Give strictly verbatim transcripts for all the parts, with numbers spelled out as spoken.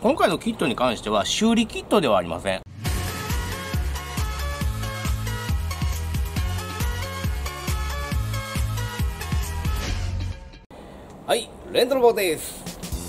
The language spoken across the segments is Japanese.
今回のキットに関しては修理キットではありません。はい、レントロボです。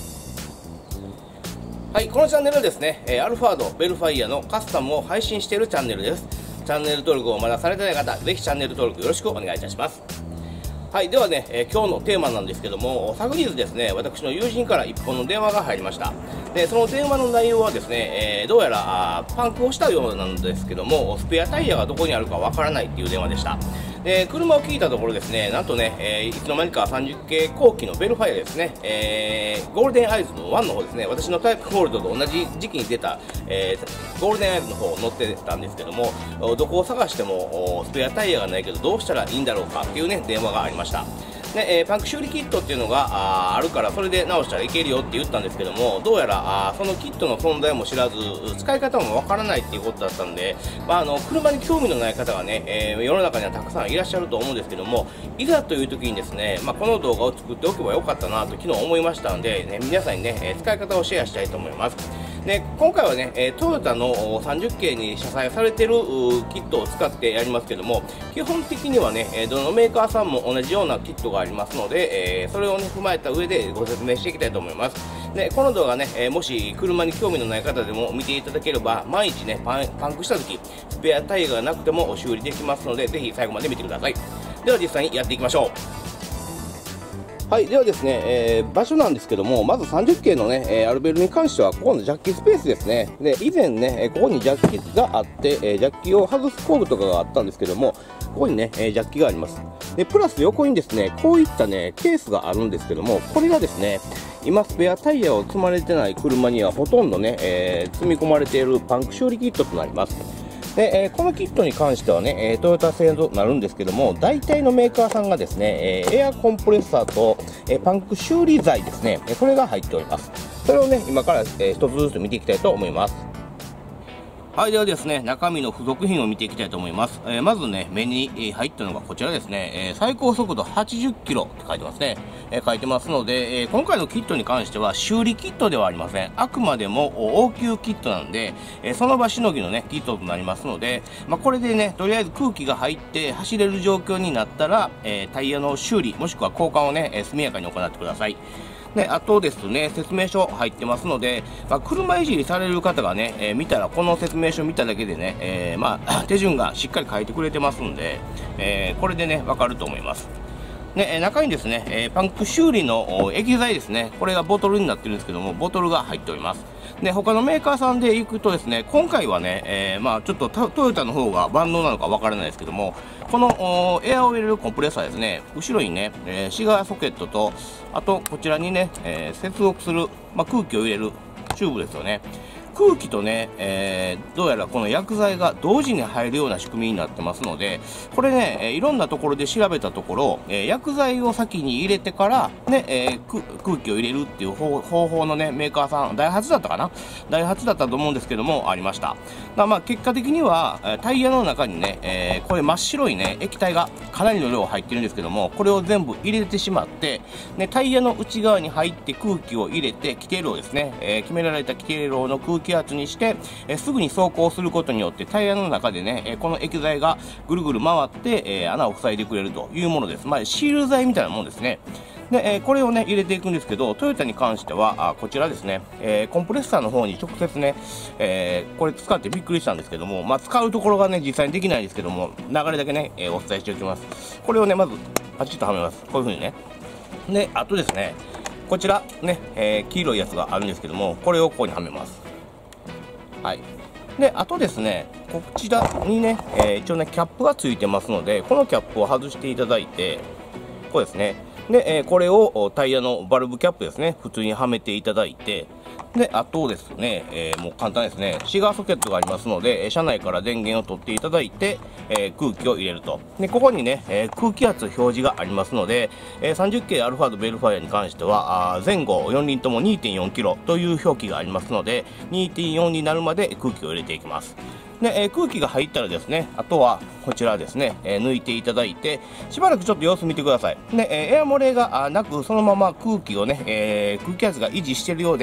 はい、このチャンネルはですね、アルファード、ベルファイアのカスタムを配信しているチャンネルです。チャンネル登録をまだされてない方、ぜひチャンネル登録よろしくお願いいたします。はい、ではね、えー、今日のテーマなんですけども、昨日ですね、私の友人から一本の電話が入りました。で、その電話の内容はですね、えー、どうやらパンクをしたようなんですけども、スペアタイヤがどこにあるかわからないっていう電話でした。で、車を聞いたところですね、なんとね、えー、いつの間にかさんじゅっ系後期のベルファイアですね、えー、ゴールデンアイズのワンの方ですね、私のタイプゴールドと同じ時期に出た、えー、ゴールデンアイズの方乗ってたんですけども、どこを探してもスペアタイヤがないけどどうしたらいいんだろうかっていうね、電話がありました。で、えー、パンク修理キットっていうのが あ, あるからそれで直したらいけるよって言ったんですけども、どうやらあそのキットの存在も知らず使い方もわからないっていうことだったんで、まあ、あの車に興味のない方がね、えー、世の中にはたくさんいらっしゃると思うんですけども、いざという時にですね、まあ、この動画を作っておけばよかったなと昨日思いましたので、ね、皆さんにね使い方をシェアしたいと思います。で、今回はね、えー、トヨタのさんじゅっ系に車載されているキットを使ってやりますけども、基本的にはね、どのメーカーさんも同じようなキットがありますので、えー、それをね踏まえた上でご説明していきたいと思います。で、この動画ね、えー、もし車に興味のない方でも見ていただければ、毎日ねパン、パンクした時スペアタイヤがなくても修理できますので、ぜひ最後まで見てください。では実際にやっていきましょう。はい、ではですね、えー、場所なんですけども、まずさんじゅっ系のね、えー、アルベルに関しては、ここのジャッキスペースですね。で、以前ね、ここにジャッキがあって、えー、ジャッキを外す工具とかがあったんですけども、ここにね、えー、ジャッキがあります。で、プラス横にですね、こういったね、ケースがあるんですけども、これがですね、今スペアタイヤを積まれてない車にはほとんどね、えー、積み込まれているパンク修理キットとなります。で、えー、このキットに関してはね、えー、トヨタ製となるんですけども、大体のメーカーさんがですね、えー、エアコンプレッサーと、えー、パンク修理剤ですね、これが入っております。それをね、今から、えー、一つずつ見ていきたいと思います。はい、ではですね、中身の付属品を見ていきたいと思います。えー、まずね、目に入ったのがこちらですね、えー、最高速度はちじゅっキロって書いてますね。えー、書いてますので、えー、今回のキットに関しては修理キットではありません。あくまでも応急キットなんで、えー、その場しのぎのね、キットとなりますので、まあ、これでね、とりあえず空気が入って走れる状況になったら、えー、タイヤの修理、もしくは交換をね、えー、速やかに行ってください。で、あとですね、説明書入ってますので、まあ、車いじりされる方がね、えー、見たら、この説明書見ただけでね、えー、まあ、手順がしっかり書いてくれてますんで、えー、これでね、わかると思います。で、中にですね、えー、パンク修理の液剤ですね、これがボトルになってるんですけども、ボトルが入っております。で、他のメーカーさんで行くとですね、今回はね、えー、まあちょっとトヨタの方が万能なのかわからないですけども、このエアを入れるコンプレッサーですね、後ろにね、えー、シガーソケットと、あとこちらにね、えー、接続する、まあ、空気を入れるチューブですよね。空気とね、えー、どうやらこの薬剤が同時に入るような仕組みになってますので、これね、いろんなところで調べたところ、えー、薬剤を先に入れてから、ね、えー、空気を入れるっていう方法のね、メーカーさん、ダイハツだったかなダイハツだったと思うんですけども、ありました。だまあ、結果的には、タイヤの中にね、えー、これ真っ白いね、液体がかなりの量入ってるんですけども、これを全部入れてしまって、ね、タイヤの内側に入って空気を入れて、規定量ですね、えー、決められた規定量の空気気圧にして、えすぐに走行することによってタイヤの中でね、えこの液剤がぐるぐる回って、え穴を塞いでくれるというものです。まあ、シール剤みたいなもんですね。で、えこれをね、入れていくんですけど、トヨタに関しては、あこちらですね、えー、コンプレッサーの方に直接ね、えー、これ使ってびっくりしたんですけども、まあ、使うところがね、実際にできないですけども、流れだけね、えー、お伝えしておきます。これをね、まず、パチッとはめます。こういう風にね。で、あとですね、こちら、ね、えー、黄色いやつがあるんですけども、これをここにはめます。はい。で、あとですね、こちらにね、えー、一応ね、キャップがついてますので、このキャップを外していただいて、こうですね。で、えー、これをタイヤのバルブキャップですね、普通にはめていただいて、で、あとですね、えー、もう簡単ですね、シガーソケットがありますので、車内から電源を取っていただいて、えー、空気を入れると。で、ここにね、えー、空気圧表示がありますので、えー、さんじゅっ系アルファードベルファイアに関しては、あ前後よん輪とも にてんよんキロという表記がありますので、にてんよん になるまで空気を入れていきます。で、えー、空気が入ったらですね、あとはこちらですね、えー、抜いていただいて、しばらくちょっと様子見てください。で、えー、エア漏れがなく、そのまま空気をね、えー、空気圧が維持しているようであれば、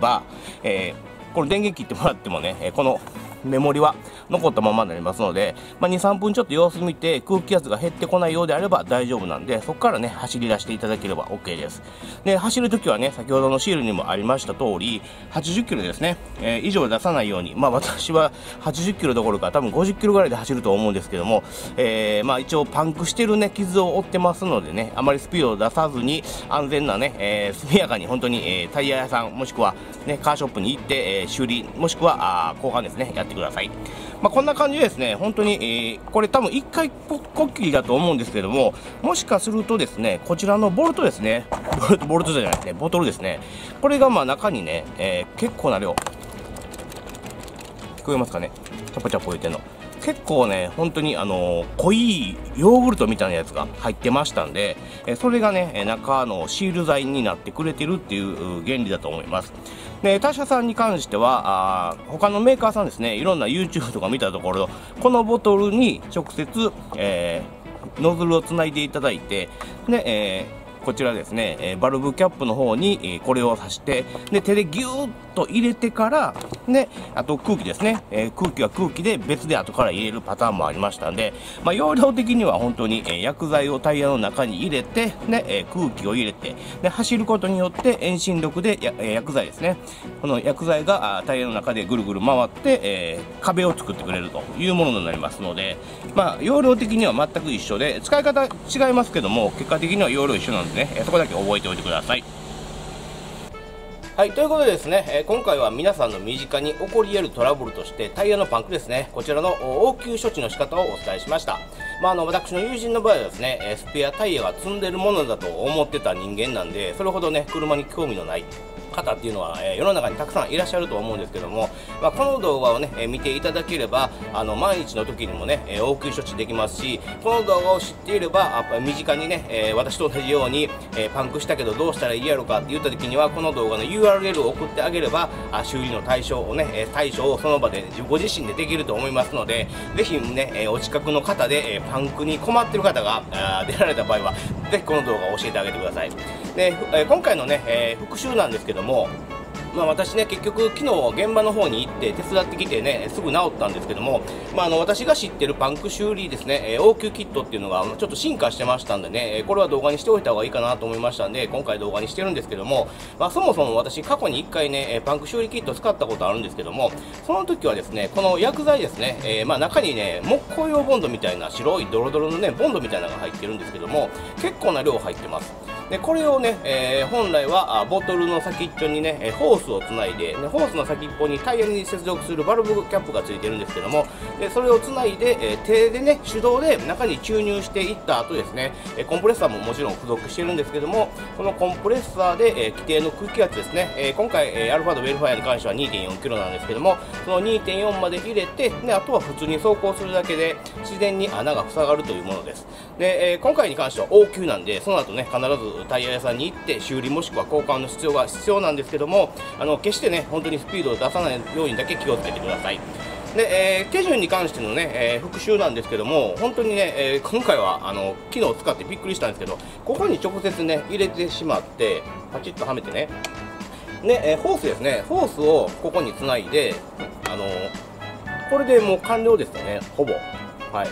ば、えー、この電源切ってもらってもね、えー、このメモリは残ったままになりますので、まあ、に、さんぷんちょっと様子見て空気圧が減ってこないようであれば大丈夫なんで、そこからね走り出していただければ OK です。で走るときはね、先ほどのシールにもありました通りはちじゅっキロですね、えー、以上出さないように、まあ私ははちじゅっキロどころか多分ごじゅっキロぐらいで走ると思うんですけども、えー、まあ一応パンクしてるね傷を負ってますのでね、あまりスピードを出さずに安全なね、えー、速やかに本当に、えー、タイヤ屋さんもしくはねカーショップに行って、えー、修理もしくはあ交換ですねやってください。まあ、こんな感じでですね、本当に、えー、これ多分いっかいこっきりだと思うんですけども、もしかするとですね、こちらのボルトですね、ボルト、ボルトじゃないですね、ボトルですね、これがまあ中にね、えー、結構な量、聞こえますかね、チャポチャポ言ってんの。結構ね、本当にあのー、濃いヨーグルトみたいなやつが入ってましたんで、えそれがね、中のシール剤になってくれてるっていう原理だと思います。で他社さんに関しては、あ他のメーカーさんですね、いろんな YouTube とか見たところ、このボトルに直接、えー、ノズルをつないでいただいて、で、えーこちらですね、えー、バルブキャップの方に、えー、これを挿して、で手でギューッと入れてから、であと空気ですね、えー、空気は空気で別で後から入れるパターンもありましたんで、まあ、容量的には本当に、えー、薬剤をタイヤの中に入れて、でえー、空気を入れて、で走ることによって遠心力でや、えー、薬剤ですね、この薬剤がタイヤの中でぐるぐる回って、えー、壁を作ってくれるというものになりますので、まあ、容量的には全く一緒で、使い方違いますけども、結果的には容量一緒なんでね、そこだけ覚えておいてください。はい、ということでですね、えー、今回は皆さんの身近に起こり得るトラブルとしてタイヤのパンクですね、こちらの応急処置の仕方をお伝えしました。まあ、あの私の友人の場合はですね、スペアタイヤが積んでるものだと思ってた人間なんで、それほどね車に興味のない方っていうのは、えー、世の中にたくさんいらっしゃると思うんですけども、まあ、この動画をね、えー、見ていただければ、あの毎日の時にもね、えー、応急処置できますし、この動画を知っていればあ身近にね、えー、私と同じように、えー、パンクしたけどどうしたらいいやろかって言った時には、この動画の ユーアールエル を送ってあげれば、あ修理の対象をね、え対処をその場でご自身でできると思いますので、ぜひね、えー、お近くの方で、えー、パンクに困っている方があ出られた場合は、ぜひこの動画を教えてあげてください。で、えー、今回のね、えー、復習なんですけども、まあ私ね、結局昨日現場の方に行って手伝ってきてね、すぐ治ったんですけども、まあ、あの私が知ってるパンク修理ですね、えー、応急キットっていうのがちょっと進化してましたんでね、これは動画にしておいた方がいいかなと思いましたんで、今回動画にしてるんですけども、まあ、そもそも私過去にいっかいねパンク修理キット使ったことあるんですけども、その時はですね、この薬剤ですね、えー、まあ中にね木工用ボンドみたいな白いドロドロのねボンドみたいなのが入ってるんですけども、結構な量入ってます。でこれをね、えー、本来はボトルの先っちょにねホースをつないで、ホースの先っぽにタイヤに接続するバルブキャップがついてるんですけども、でそれをつないで、えー、手でね手動で中に注入していった後ですね、えコンプレッサーももちろん付属してるんですけども、このコンプレッサーで、えー、規定の空気圧ですね、えー、今回、えー、アルファードウェルファイアに関しては にてんよんキロなんですけども、その にてんよん まで入れて、であとは普通に走行するだけで自然に穴が塞がるというものです。で、えー、今回に関しては応急なんで、その後ね必ずタイヤ屋さんに行って修理もしくは交換の必要が必要なんですけども、あの決してね本当にスピードを出さないようにだけ気をつけてください。で、えー、手順に関してのね、えー、復習なんですけども、本当にね、えー、今回はあの機能使ってびっくりしたんですけど、ここに直接ね入れてしまってパチッとはめてね、で、えー、ホースですね、ホースをここにつないで、あのー、これでもう完了ですよね、ほぼ。はい、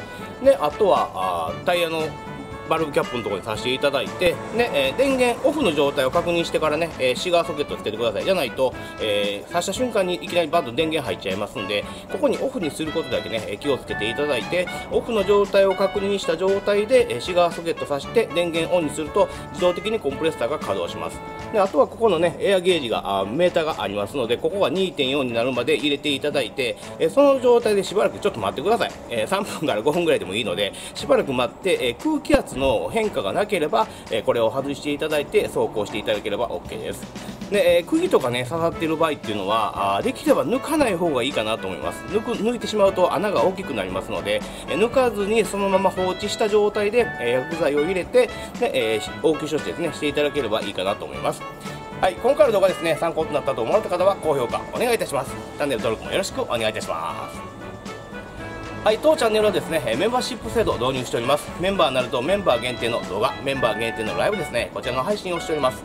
であとはあタイヤのバルブキャップのところにさせていただいて、ねえー、電源オフの状態を確認してからね、えー、シガーソケットをつけてください。じゃないと、えー、刺した瞬間にいきなりバッと電源入っちゃいますんで、ここにオフにすることだけね気をつけていただいて、オフの状態を確認した状態でシガーソケットさして電源オンにすると自動的にコンプレッサーが稼働します。であとはここのねエアゲージがあメーターがありますので、ここが にてんよん になるまで入れていただいて、えー、その状態でしばらくちょっと待ってください。えー、さんぷんからごふんぐらいでもいいのでしばらく待って、えー、空気圧の変化がなければ、えー、これを外していただいて走行していただければ OK です。で、えー、釘とかね刺さっている場合っていうのはあできれば抜かない方がいいかなと思います。抜く抜いてしまうと穴が大きくなりますので、えー、抜かずにそのまま放置した状態で、えー、薬剤を入れて、で、えー、応急処置ですねしていただければいいかなと思います。はい、今回の動画ですね参考となったと思われた方は高評価お願いいたします。チャンネル登録もよろしくお願いいたします。はい、当チャンネルはですねメンバーシップ制度を導入しております。メンバーになるとメンバー限定の動画、メンバー限定のライブですね、こちらの配信をしております。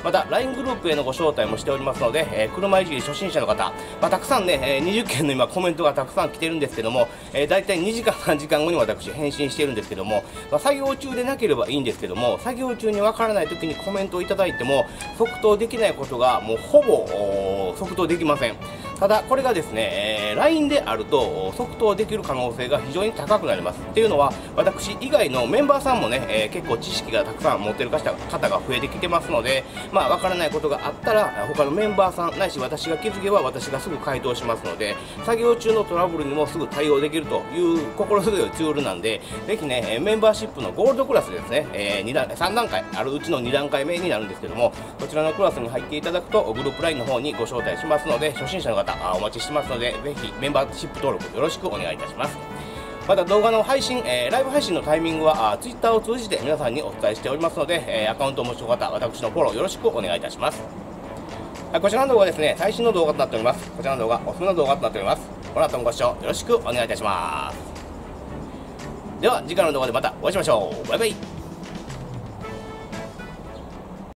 また ライン グループへのご招待もしておりますので、えー、車いじり初心者の方、まあ、たくさんね、えー、にじゅっけんの今コメントがたくさん来てるんですけども、えー、大体にじかんさんじかんごに私返信しているんですけども、まあ、作業中でなければいいんですけども、作業中にわからない時にコメントをいただいても即答できないことがもうほぼ即答できません。ただこれがですね、えー、ライン であると即答できる可能性が非常に高くなります。っていうのは私以外のメンバーさんもね、えー、結構知識がたくさん持ってる方が増えてきてますので、まあわからないことがあったら他のメンバーさんないし私が気づけば私がすぐ回答しますので、作業中のトラブルにもすぐ対応できるという心強いツールなんで、ぜひねメンバーシップのゴールドクラスですね、えー、に段さん段階あるうちのに段階目になるんですけども、こちらのクラスに入っていただくとグループ ライン の方にご招待しますので、初心者の方お待ちしてますので、ぜひメンバーシップ登録よろしくお願いいたします。また動画の配信、えー、ライブ配信のタイミングはあ Twitter を通じて皆さんにお伝えしておりますので、えー、アカウントをお持ちの方、私のフォローよろしくお願いいたします。はい、こちらの動画はですね、最新の動画となっております。こちらの動画、おすすめの動画となっております。この後もご視聴よろしくお願いいたします。では次回の動画でまたお会いしましょう。バイバイ。